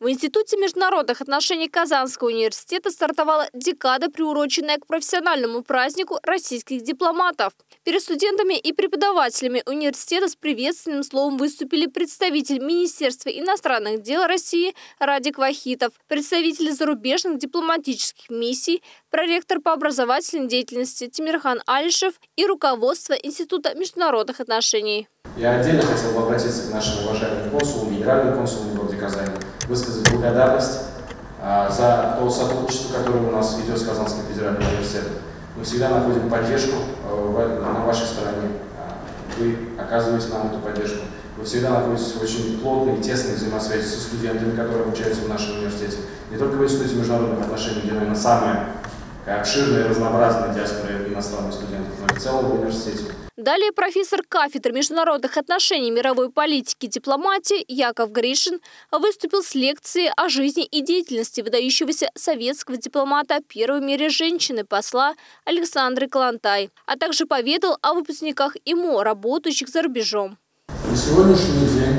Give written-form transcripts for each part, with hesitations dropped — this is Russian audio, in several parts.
В Институте международных отношений Казанского университета стартовала декада, приуроченная к профессиональному празднику российских дипломатов. Перед студентами и преподавателями университета с приветственным словом выступили представитель Министерства иностранных дел России Радик Вахитов, представители зарубежных дипломатических миссий, проректор по образовательной деятельности Тимирхан Алишев и руководство Института международных отношений. Я отдельно хотел бы обратиться к нашим уважаемым консулам, генеральным консулам в городе Казани, высказать благодарность за то сотрудничество, которое у нас идет с Казанским федеральным университетом. Мы всегда находим поддержку на вашей стороне. Вы оказываете нам эту поддержку. Вы всегда находитесь в очень плотной и тесной взаимосвязи со студентами, которые обучаются в нашем университете. Не только в Институте международных отношений, где, наверное, самая обширная и разнообразная диаспора иностранных студентов, но и в целом в университете. Далее профессор кафедры международных отношений, мировой политики и дипломатии Яков Гришин выступил с лекцией о жизни и деятельности выдающегося советского дипломата, первой в мире женщины, посла Александры Калантай, а также поведал о выпускниках ИМО, работающих за рубежом. На сегодняшний день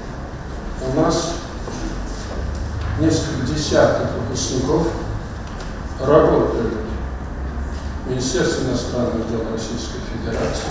у нас несколько десятков выпускников работают в Министерстве иностранных дел Российской Федерации,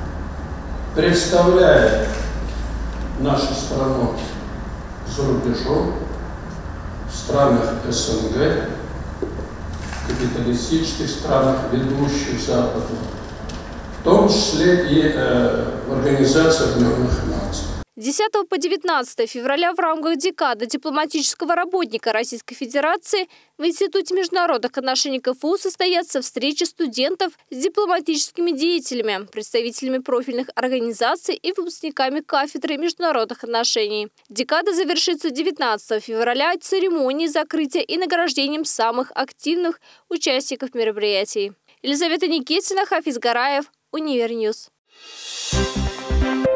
представляя нашу страну за рубежом, в странах СНГ, капиталистических странах, ведущих Западу, в том числе и в Организации Объединенных Наций. С 10 по 19 февраля в рамках декады дипломатического работника Российской Федерации в Институте международных отношений КФУ состоятся встречи студентов с дипломатическими деятелями, представителями профильных организаций и выпускниками кафедры международных отношений. Декада завершится 19 февраля церемонией закрытия и награждением самых активных участников мероприятий. Елизавета Никитина, Хафиз Гараев, Универньюз.